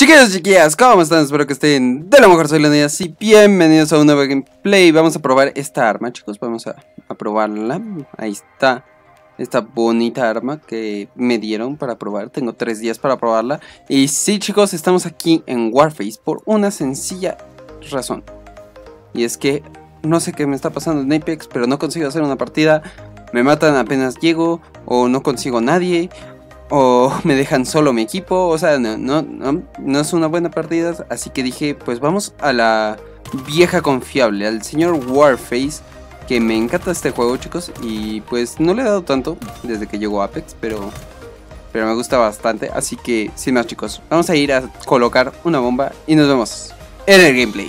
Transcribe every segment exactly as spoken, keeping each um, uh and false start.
Chiquillos y chiquillas, ¿cómo están? Espero que estén de lo mejor. Soy Leonidas y bienvenidos a un nuevo gameplay. Vamos a probar esta arma, chicos. Vamos a, a probarla. Ahí está. Esta bonita arma que me dieron para probar. Tengo tres días para probarla. Y sí, chicos, estamos aquí en Warface por una sencilla razón. Y es que no sé qué me está pasando en Apex, pero no consigo hacer una partida. Me matan apenas llego, o no consigo a nadie, o me dejan solo mi equipo. O sea, no, no, no, no es una buena partida. Así que dije, pues vamos a la vieja confiable, al señor Warface, que me encanta este juego, chicos. Y pues no le he dado tanto desde que llegó Apex, pero, pero me gusta bastante. Así que sin más, chicos, vamos a ir a colocar una bomba y nos vemos en el gameplay.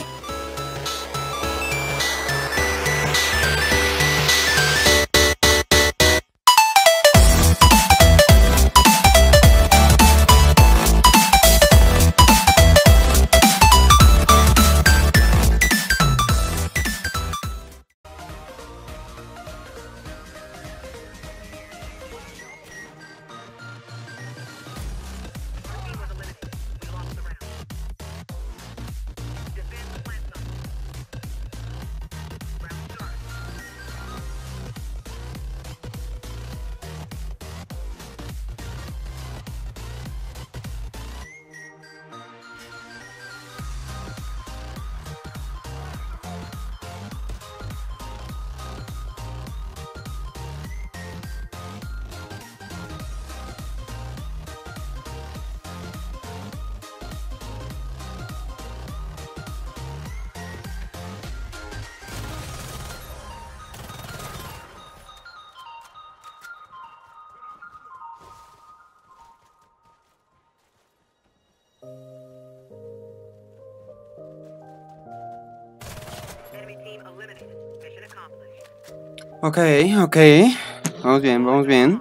Ok, ok. Vamos bien, vamos bien.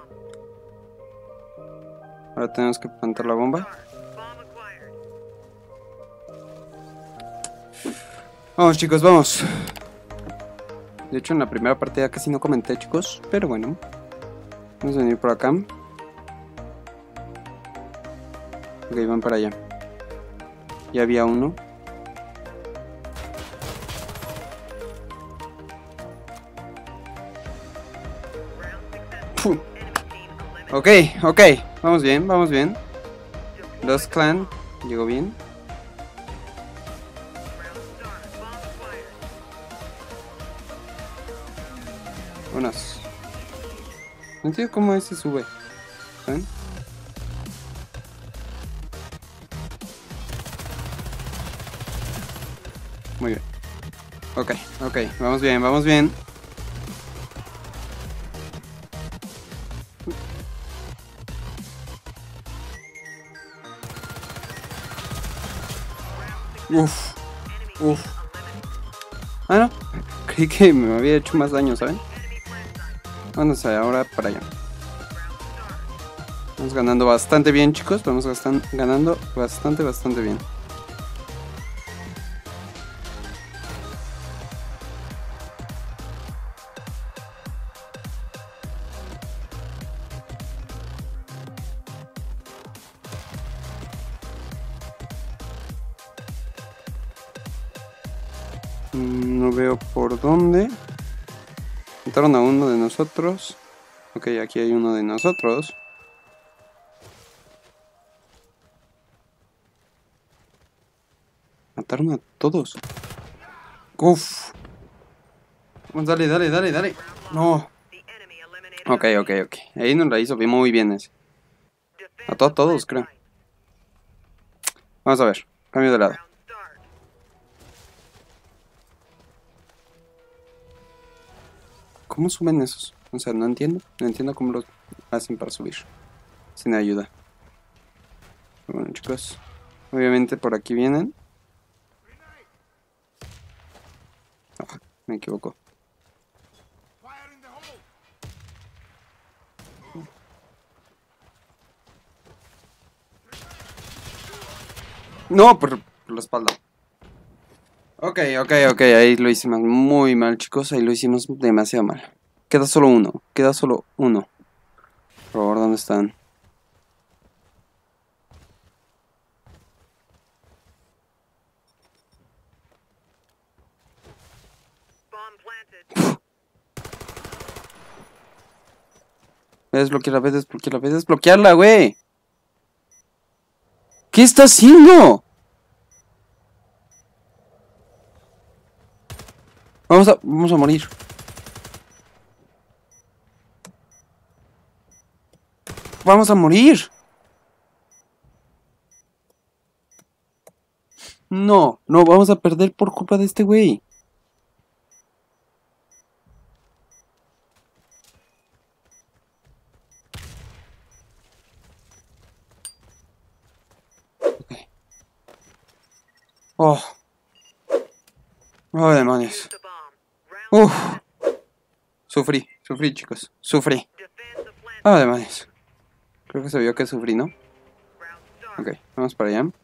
Ahora tenemos que plantar la bomba. Vamos, chicos, vamos. De hecho, en la primera partida casi no comenté, chicos. Pero bueno. Vamos a venir por acá. Ok, van para allá. Ya había uno. Puh. Ok, ok. Vamos bien, vamos bien. Dos clan. Llegó bien. Unos. No entiendo cómo ese sube. ¿Saben? Muy bien. Ok, ok. Vamos bien, vamos bien. Uf. Uf. Ah, no. Creí que me había hecho más daño, ¿saben? Vamos ahora para allá. Vamos ganando bastante bien, chicos. Vamos gastan, ganando bastante, bastante bien. No veo por dónde. Mataron a uno de nosotros. Ok, aquí hay uno de nosotros. Mataron a todos. Uf. Vamos, dale, dale, dale, dale. No. Ok, ok, ok. Ahí nos la hizo bien, muy bien ese. Mató a todos, creo. Vamos a ver. Cambio de lado. ¿Cómo suben esos? O sea, no entiendo. No entiendo cómo lo hacen para subir. Sin ayuda. Bueno, chicos. Obviamente por aquí vienen. Ah, me equivoco. No, por, por la espalda. Ok, ok, ok, ahí lo hicimos muy mal, chicos. Ahí lo hicimos demasiado mal. Queda solo uno, queda solo uno. Por favor, ¿dónde están? Voy a desbloquearla, voy a desbloquearla, voy a desbloquearla, güey. ¿Qué está haciendo? Vamos a, vamos a morir. Vamos a morir. No, no, vamos a perder por culpa de este güey. Okay. Oh. Oh, demonios. Uf. Sufrí, sufrí, chicos. Sufrí. Oh, demonios. Creo que se vio que sufrí, ¿no? Ok, vamos para allá.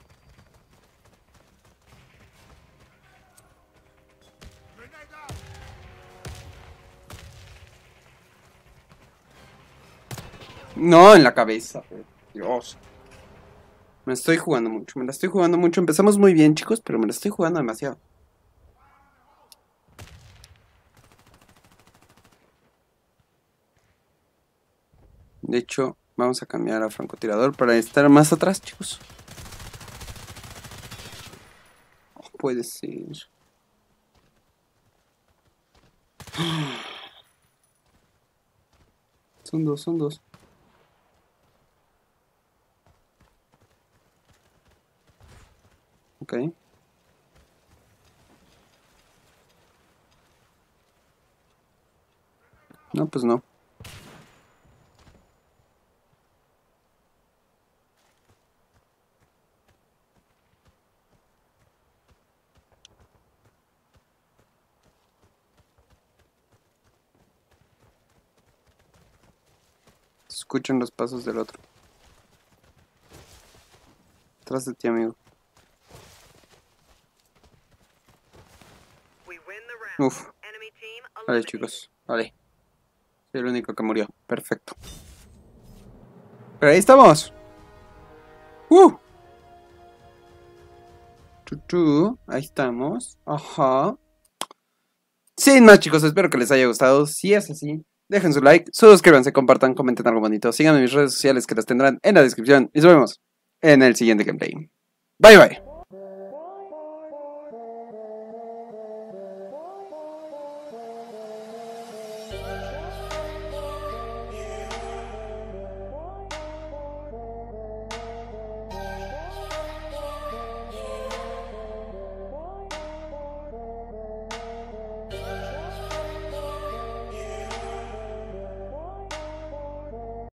No, en la cabeza. Dios. Me la estoy jugando mucho, me la estoy jugando mucho. Empezamos muy bien, chicos, pero me la estoy jugando demasiado. De hecho, vamos a cambiar a francotirador para estar más atrás, chicos. Oh, puede ser. Son dos, son dos. Ok. No, pues no. Escuchen los pasos del otro. Atrás de ti, amigo. Uf. Vale, chicos. Vale. Soy el único que murió. Perfecto. Pero ahí estamos. Uh. Chuchu. Ahí estamos. Ajá. Sin más, chicos, espero que les haya gustado. Si es así, dejen su like, suscríbanse, compartan, comenten algo bonito. Síganme en mis redes sociales que las tendrán en la descripción. Y nos vemos en el siguiente gameplay. Bye bye.